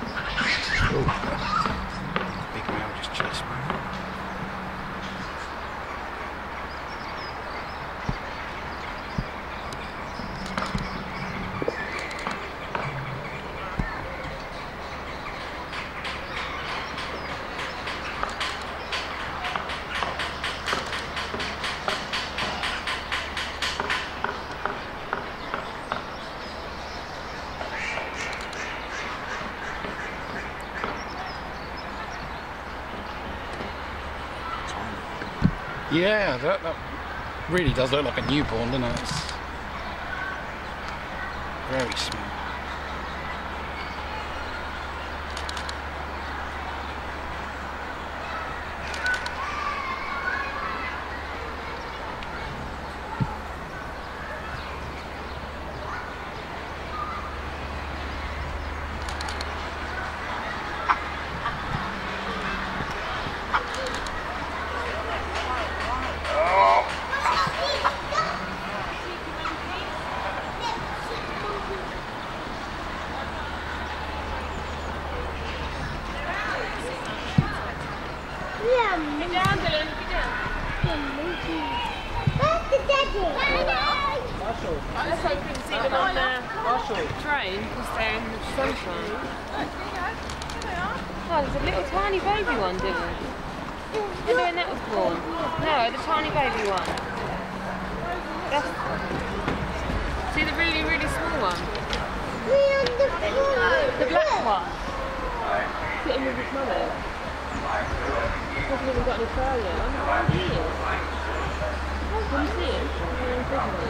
Big male just chased me. Yeah, that really does look like a newborn, doesn't it? It's very small. Train because they're in the sunshine. Oh, there's a little tiny baby one, didn't there? Did they that was born? No, the tiny baby one. That's... See the really, really small one? The black one. Sitting with his mother. Hasn't even got any fur yet. I wonder where he is. Can you see him?